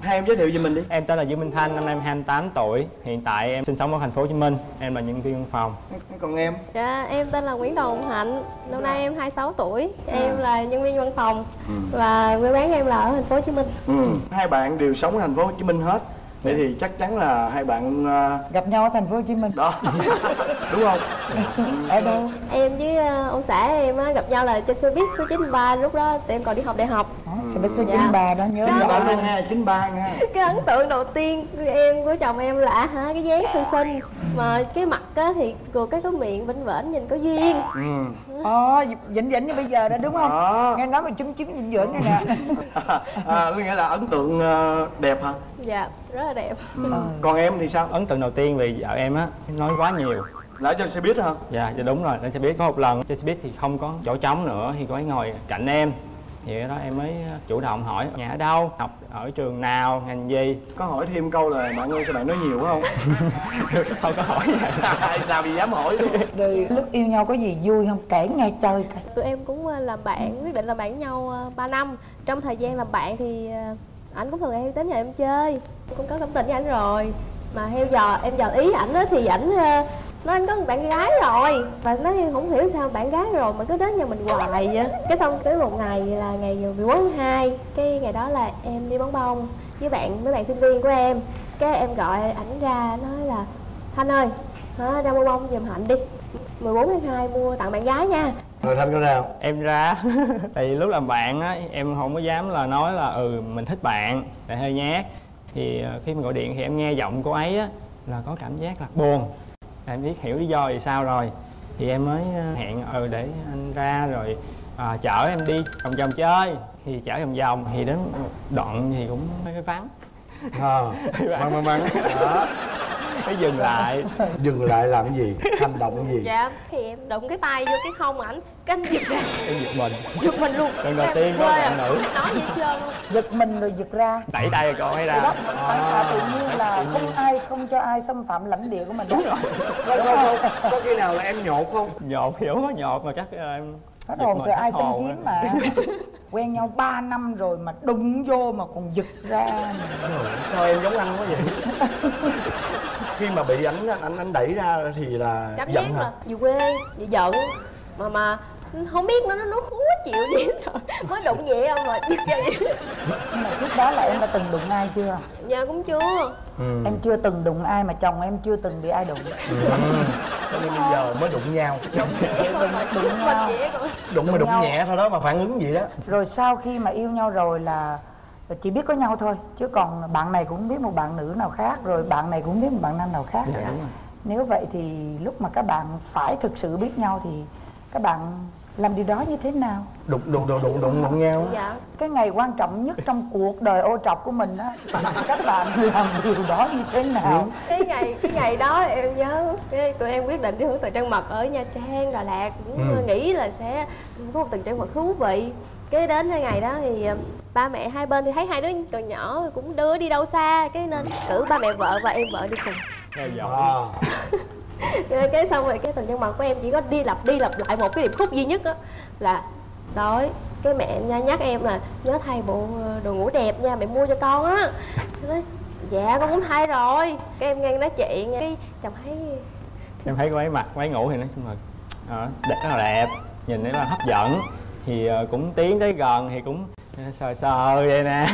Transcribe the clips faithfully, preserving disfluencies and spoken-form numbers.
Hai em giới thiệu về mình đi. Em tên là Dương Minh Thanh, năm nay em hai mươi tám tuổi. Hiện tại em sinh sống ở thành phố Hồ Chí Minh. Em là nhân viên văn phòng. Còn em? Dạ, em tên là Nguyễn Đồng Hạnh. Năm nay em hai mươi sáu tuổi. Em là nhân viên văn phòng. Ừ. Và quê quán em là ở thành phố Hồ Chí Minh. Ừ. Hai bạn đều sống ở thành phố Hồ Chí Minh hết. Vậy thì chắc chắn là hai bạn uh... gặp nhau ở thành phố Hồ Chí Minh. Đó. Đúng không? Ở đâu? Em với uh, ông xã em uh, gặp nhau là trên xe buýt số chín ba, lúc đó tụi em còn đi học đại học. Đó, xe buýt số dạ. chín ba đó nhớ rõ luôn ha, chín ba nha. Cái ấn tượng đầu tiên của em của chồng em là hả cái dáng xinh xinh mà cái mặt á thì rồi cái có miệng vĩnh vĩnh nhìn có duyên. Ừ. Ồ, vĩnh vĩnh như bây giờ đó đúng không? Đó. Nghe nói mà chúm chím vĩnh vĩnh này nè. À, có nghĩa là ấn tượng uh, đẹp hả? Dạ, rất là đẹp. Ừ. Ừ. Còn em thì sao? Ấn tượng đầu tiên về vợ em á, nói quá nhiều. Lỡ trên xe buýt hả? Dạ, dạ đúng rồi, lên xe buýt có một lần trên xe buýt thì không có chỗ trống nữa thì cô ấy ngồi cạnh em. Thì cái đó em mới chủ động hỏi nhà ở đâu, học ở trường nào, ngành gì. Có hỏi thêm câu là bạn ơi sao bạn nói nhiều quá không? Không có hỏi vậy. Làm gì dám hỏi luôn. Rồi lúc yêu nhau có gì vui không? Kể nghe chơi coi. Tụi em cũng làm bạn, quyết định làm bạn với nhau ba năm. Trong thời gian làm bạn thì ảnh cũng thường hay đến nhà em chơi. Cũng có cảm tình với ảnh rồi. Mà theo dò em dò ý ảnh thì ảnh nói anh có một bạn gái rồi. Và nói không hiểu sao bạn gái rồi mà cứ đến nhà mình hoài vậy. Cái xong tới một ngày là ngày mười bốn tháng hai. Cái ngày đó là em đi bắn bông với bạn mấy bạn sinh viên của em. Cái em gọi ảnh ra nói là Thanh ơi, hả, ra mua bông giùm Hạnh đi, mười bốn tháng hai mua tặng bạn gái nha. Rồi Thanh có nào? Em ra. Tại vì lúc làm bạn á em không có dám là nói là ừ mình thích bạn, tại hơi nhát. Thì khi mà gọi điện thì em nghe giọng cô ấy á là có cảm giác là buồn. Em biết hiểu lý do vì sao rồi. Thì em mới hẹn ừ để anh ra rồi à, chở em đi vòng vòng chơi. Thì chở vòng vòng thì đến đoạn thì cũng hơi vắng. Ờ, à, vắng vắng đó. Mới dừng lại. Dừng lại làm cái gì? Hành động gì? Dạ, thì em đụng cái tay vô cái hông ảnh, cái anh giật ra. Em giật mình. Giật mình luôn. Lần đầu tiên có bạn nữ. Nói gì hết trơn luôn. Giật mình rồi giật ra. Đẩy tay rồi cô ấy ra. Đó, tại sao tự nhiên là không ai, không cho ai xâm phạm lãnh địa của mình. Đúng rồi. Có, có, có, có khi nào là em nhột không? Nhột thì không có nhột mà chắc em hết hồn sợ ai xâm chiếm mà. Quen nhau ba năm rồi mà đụng vô mà còn giật ra. Sao em giống anh quá vậy? Khi mà bị ảnh anh anh đẩy ra thì là cảm giận giác hả? là vừa quê vừa giận mà mà không biết nó nó khó chịu gì hết rồi mới đụng nhẹ không mà giật ra vậy. Nhưng mà trước đó là em đã từng đụng ai chưa? Dạ cũng chưa. Ừ. Em chưa từng đụng ai mà chồng em chưa từng bị ai đụng. Ừ. Cho nên bây giờ mới đụng nhau. Đụng nhẹ thôi mà đụng nhau. Đụng mà đụng nhau. Nhẹ thôi đó mà phản ứng gì đó. Rồi sau khi mà yêu nhau rồi là chỉ biết có nhau thôi, chứ còn bạn này cũng biết một bạn nữ nào khác, rồi bạn này cũng biết một bạn nam nào khác. Dạ, đúng rồi. Nếu vậy thì lúc mà các bạn phải thực sự biết nhau thì các bạn làm điều đó như thế nào? Đụng đụng đụng đụng đụng đụng nhau. Dạ. Cái ngày quan trọng nhất trong cuộc đời ô trọc của mình á, các bạn làm điều đó như thế nào? Cái ngày cái ngày đó em nhớ cái tụi em quyết định đi hưởng thời trang mật ở Nha Trang, Đà Lạt, cũng ừ. nghĩ là sẽ có một thời trang mật thú vị. Cái đến cái ngày đó thì ba mẹ hai bên thì thấy hai đứa còn nhỏ cũng đưa đi đâu xa, cái nên cử ba mẹ vợ và em vợ đi cùng. Rồi giỏi. Cái xong rồi cái tuần trăng mật của em chỉ có đi lặp đi lặp lại một cái điệp khúc duy nhất á là tối cái mẹ nhắc em là nhớ thay bộ đồ ngủ đẹp nha, mẹ mua cho con á. Nói dạ con cũng thay rồi. Cái em ngang nói chuyện, cái chồng thấy em thấy cô ấy mặc váy ngủ thì nói chung là à, đẹp, rất là đẹp, nhìn rất là hấp dẫn. Thì uh, cũng tiến tới gần thì cũng sờ sờ vậy nè.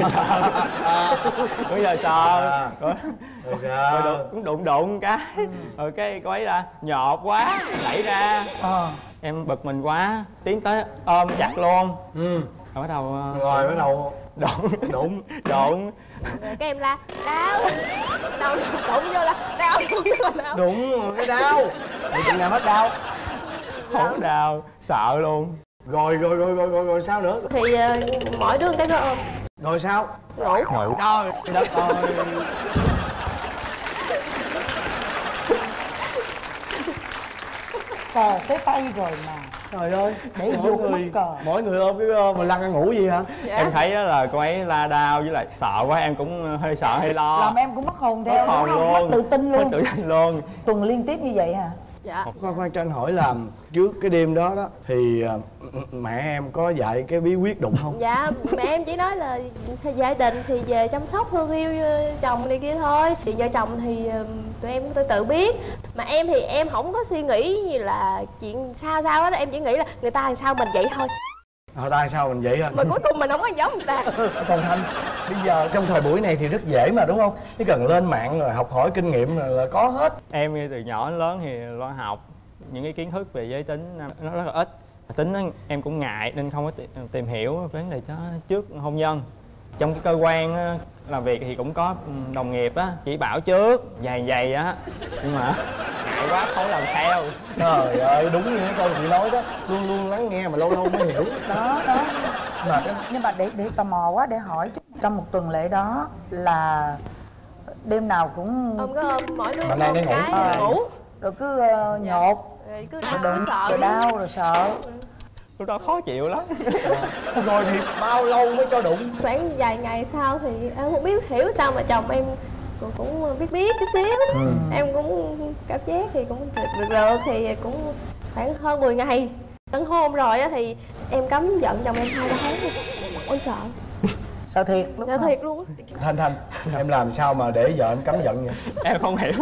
À. Cũng sờ sờ. À. Rồi, rồi đụng, cũng đụng đụng cái. Ừ. Rồi cái cô ấy ra nhọt quá đẩy ra. À. Em bực mình quá tiến tới ôm chặt luôn. Ừ. Rồi bắt đầu uh, rồi bắt đầu đụng đụng đụng. Rồi cái em la đau đau đụng vô là đau đụng vô là đau. Đụng cái đau. Thì chừng nào hết đau? Không đau, sợ luôn. Rồi rồi rồi rồi rồi, rồi sao nữa? Thì uh, mỗi đứa cái nó ôm. Rồi sao? Ngủ. Ngủ. Trời đất ơi. Cờ tới tay rồi mà. Trời ơi. Để mỗi vụt người mắc cờ. Mỗi người ôm cái mà lăn ăn ngủ gì hả? Dạ. Em thấy là cô ấy la đau với lại sợ quá em cũng hơi sợ hơi lo. Làm em cũng mất hồn theo. Mất hồn luôn. Mất tự tin luôn. Mất tự tin luôn. Tuần liên tiếp như vậy hả? Dạ. Khoan khoan cho anh hỏi là trước cái đêm đó đó thì à, mẹ em có dạy cái bí quyết đụng không? Dạ mẹ em chỉ nói là gia đình thì về chăm sóc thương yêu chồng này kia thôi, chuyện vợ chồng thì tụi em tự tự biết. Mà em thì em không có suy nghĩ như là chuyện sao sao đó, em chỉ nghĩ là người ta làm sao mình vậy thôi. Họ ta sao mình vậy thôi. Mà cuối cùng mình không có giống người ta. Còn Thanh, bây giờ trong thời buổi này thì rất dễ mà đúng không? Chỉ cần lên mạng rồi học hỏi kinh nghiệm là, là có hết. Em từ nhỏ đến lớn thì lo học những cái kiến thức về giới tính nó rất là ít. Tính đó, em cũng ngại nên không có tìm hiểu vấn đề đó trước hôn nhân. Trong cái cơ quan á, làm việc thì cũng có đồng nghiệp á chỉ bảo trước dày dày á, nhưng mà ngại quá không làm theo. Trời ơi, đúng như cái câu chị nói đó, luôn luôn lắng nghe mà lâu lâu mới hiểu. Đó đó. Mà cái... nhưng mà để để tò mò quá để hỏi chút, trong một tuần lễ đó là đêm nào cũng Ôm có ôm mỗi đứa Mà ôm nay cái nó ngủ. rồi À. ngủ. rồi cứ uh, nhột Rồi cứ rồi, đau đừng, cứ sợ. rồi đau rồi sợ. Lúc đó khó chịu lắm. Rồi thì bao lâu mới cho đụng? Khoảng vài ngày sau thì em không biết hiểu sao mà chồng em cũng, cũng biết biết chút xíu. Ừ. Em cũng cảm giác thì cũng rực rực rực thì cũng khoảng hơn mười ngày. Tấn hôn rồi á thì em cấm giận chồng em hai ba tháng luôn. Ôi sợ. Sợ thiệt lúc Sợ đó. thiệt luôn á. Thanh Thanh, em làm sao mà để vợ em cấm giận vậy? Em không hiểu.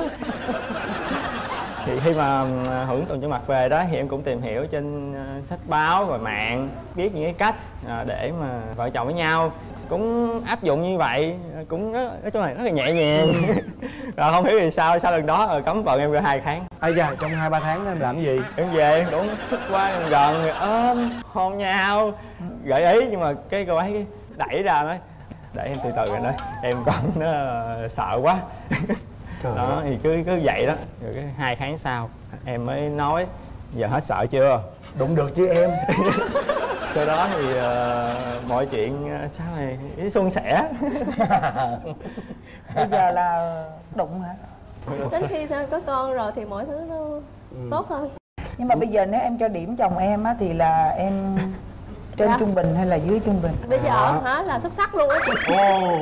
Thì khi mà hưởng tuần trăng mật về đó thì em cũng tìm hiểu trên uh, sách báo và mạng, biết những cái cách uh, để mà vợ chồng với nhau, cũng áp dụng như vậy, cũng rất, nói chung là rất là nhẹ nhàng. Rồi không hiểu vì sao sau lần đó rồi cấm vợ em về hai tháng. Ây da, trong hai ba tháng đó em làm cái gì? Em về em cũng thích quá, em gần rồi ôm hôn nhau, gợi ý nhưng mà cái cô ấy đẩy ra nói để em từ từ rồi nói em còn nó sợ quá. Trời Đó ơi. thì cứ cứ vậy đó, rồi cái hai tháng sau em mới nói giờ hết sợ chưa. Đụng được chứ em. Sau đó thì uh, mọi chuyện uh, sau này suôn sẻ. Bây giờ là đụng hả? Đến khi sao có con rồi thì mọi thứ nó Ừ. tốt hơn. Nhưng mà bây giờ nếu em cho điểm chồng em á thì là em trên Dạ. trung bình hay là dưới trung bình? Bây giờ Đó. hả là xuất sắc luôn á chị. Ồ.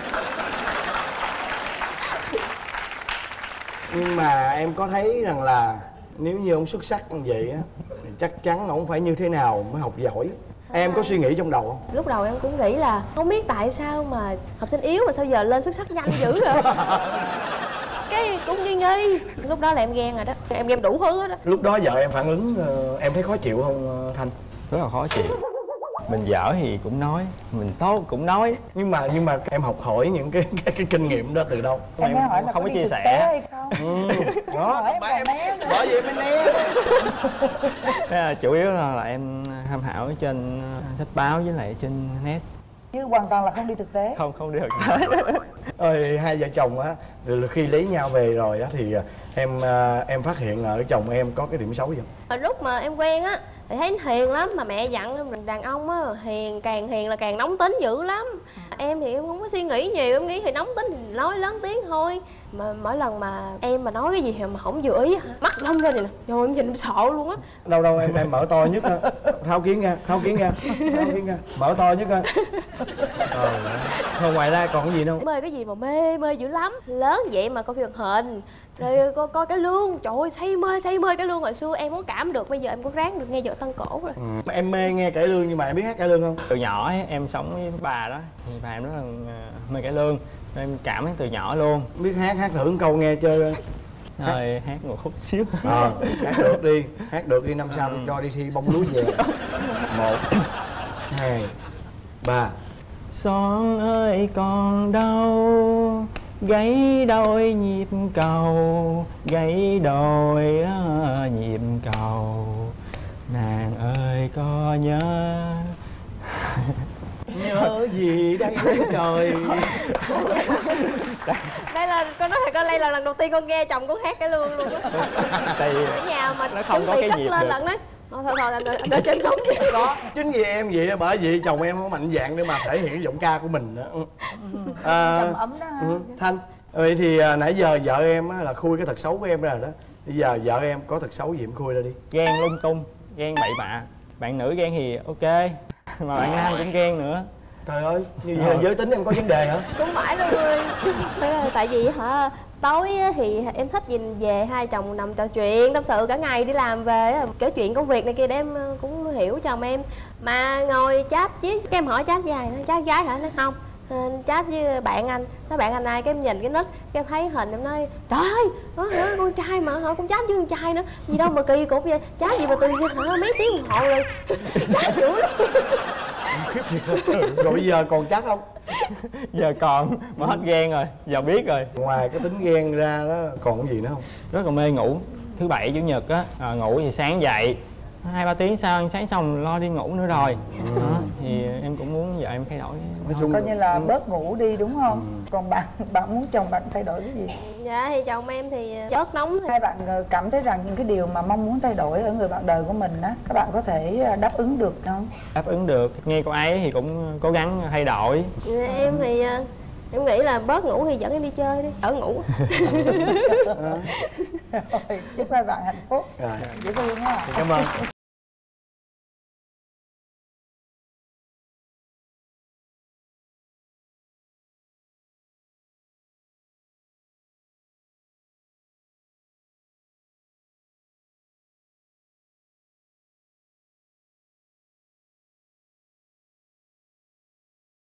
Nhưng mà em có thấy rằng là nếu như ông xuất sắc như vậy á thì chắc chắn ông phải như thế nào mới học giỏi. Em có suy nghĩ trong đầu không? Lúc đầu em cũng nghĩ là không biết tại sao mà học sinh yếu mà sao giờ lên xuất sắc nhanh dữ rồi. Cái cũng nghi nghi. Lúc đó là em ghen rồi đó, em ghen đủ thứ hết đó. Lúc đó vợ em phản ứng ờ, em thấy khó chịu không ờ, Thanh? Rất là khó chịu. Mình dở thì cũng nói, mình tốt cũng nói. Nhưng mà nhưng mà em học hỏi những cái cái, cái kinh nghiệm đó từ đâu? Em mới hỏi là không có có đi chia thực sẻ. tế hay không? Ừ. Đó, Hỏi em bởi còn em né nữa. bởi vậy mới né. Thế là chủ yếu là, là em tham khảo ở trên uh, sách báo với lại trên net. Chứ hoàn toàn là không đi thực tế. Không không được tới. Ơi hai vợ chồng á, rồi khi lấy nhau về rồi á thì em ờ, em phát hiện ở chồng em có cái điểm xấu gì không? Hồi lúc mà em quen á thì thấy hiền lắm, mà mẹ dặn mình đàn ông á hiền, càng hiền là càng nóng tính dữ lắm. Em thì em không có suy nghĩ nhiều, em nghĩ thì nóng tính thì nói lớn tiếng thôi. Mà mỗi lần mà em mà nói cái gì mà không vừa ý á, mắt lông ra này nè, rồi em nhìn em sợ luôn á. Đâu đâu em em mở to nhất á, thao kiến ra, thao kiến ra, thao kiến ra, mở to nhất coi. Ờ, không ngoài ra còn cái gì đâu. Mê cái gì mà mê mê dữ lắm, lớn vậy mà coi phim hoạt hình rồi coi coi cái lương, trời ơi say mê say mê cái lương. Hồi xưa em có cảm được, bây giờ em có ráng được nghe vợ Tân Cổ rồi. Ừ. Em mê nghe cải lương nhưng mà em biết hát cải lương không? Từ nhỏ ấy, em sống với bà đó thì bà em rất là uh, mê cải lương, nên em cảm thấy từ nhỏ luôn. Biết hát hát thử một câu nghe chơi. Rồi hát một khúc xíu. Ờ, hát được đi, hát được đi, năm sau tôi cho đi thi bông lúa về. Một, hai, ba. Son ơi còn đâu, gãy đôi nhịp cầu, gãy đôi uh, nhịp cầu, nàng ơi có nhớ. Nhớ gì đây trời. Đây là con nói thật, con đây là lần đầu tiên con nghe chồng con hát cái lương luôn á. Tại vì Ở nhà mà nó không chuẩn có bị cái cất nhịp lên được. lần đấy. Thôi thôi thôi anh đợi, anh đợi trên sống đi. Đó, chính vì em vậy, bởi vì chồng em không mạnh dạn để mà thể hiện cái giọng ca của mình nữa. À, Trầm ấm đó ha. ừ, Thanh, vậy thì à, nãy giờ vợ em á, là khui cái thật xấu của em ra rồi đó. Bây giờ vợ em có thật xấu gì em khui ra đi. Ghen lung tung, ghen bậy bạ. Bạn nữ ghen thì ok, mà bạn nam cũng ghen nữa. Trời ơi, như vậy là giới tính em có vấn đề hả? Cũng phải đâu ơi. Tại vì hả, tối á thì em thích nhìn về hai chồng nằm trò chuyện tâm sự cả ngày đi làm về á, kể chuyện công việc này kia để em cũng hiểu chồng em. Mà ngồi chat chứ cái em hỏi chat với ai, chat gái hả? Nó không, chat với bạn anh. Nói bạn anh ai, cái em nhìn cái nick, cái em thấy hình em nói trời ơi, đó hả, con trai mà hả, con chat với con trai nữa, gì đâu mà kỳ cục vậy, chat gì mà từ hả mấy tiếng đồng hồ rồi chat dữ lắm. Khiếp thiệt. Rồi bây giờ còn chat không? Giờ còn mà hết ghen rồi, giờ biết rồi. Ngoài cái tính ghen ra đó còn cái gì nữa không? Rất là mê ngủ. Thứ bảy chủ nhật á, à, ngủ thì sáng dậy hai ba tiếng sau ăn sáng xong lo đi ngủ nữa rồi. Ừ. Đó, thì em cũng muốn vợ em thay đổi. Nói chung coi như là bớt ngủ đi đúng không? Ừ. Còn bạn bạn muốn chồng bạn thay đổi cái gì? Dạ thì chồng em thì bớt nóng. Hai bạn cảm thấy rằng những cái điều mà mong muốn thay đổi ở người bạn đời của mình á, các bạn có thể đáp ứng được không? Đáp ứng được. Nghe cô ấy thì cũng cố gắng thay đổi. Em thì em nghĩ là bớt ngủ thì dẫn em đi chơi đi, ở ngủ. Rồi, chúc hai bạn hạnh phúc. Rồi. Dễ thương quá. Cảm ơn.